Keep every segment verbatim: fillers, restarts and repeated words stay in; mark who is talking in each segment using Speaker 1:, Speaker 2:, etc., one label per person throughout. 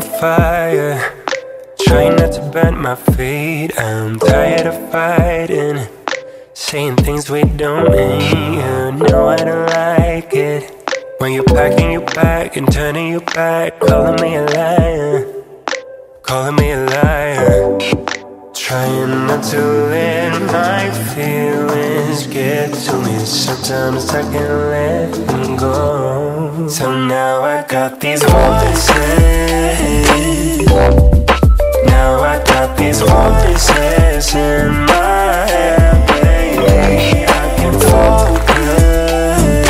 Speaker 1: on fire, trying not to bend my feet. I'm tired of fighting, saying things we don't mean. You know I don't like it when you're packing your bag and turning your back, calling me a liar, calling me a liar. Trying not to let my feelings get to me. Sometimes I can't let them go. So now I got these voices. Now I got these voices in my head, baby. I can focus.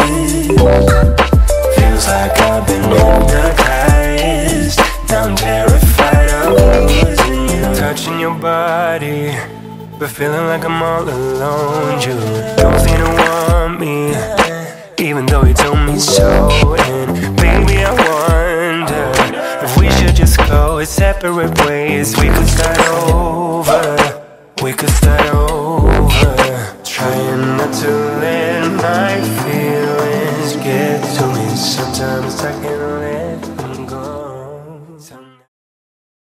Speaker 1: Feels like I've been hypnotized. Now I'm terrified of losing you. Touching your body, but feeling like I'm all alone. You don't seem to want me, even though you told me so. And baby, I wonder if we should just go separate ways. We could start over, we could start over. Trying not to let my feelings get to me. Sometimes I can't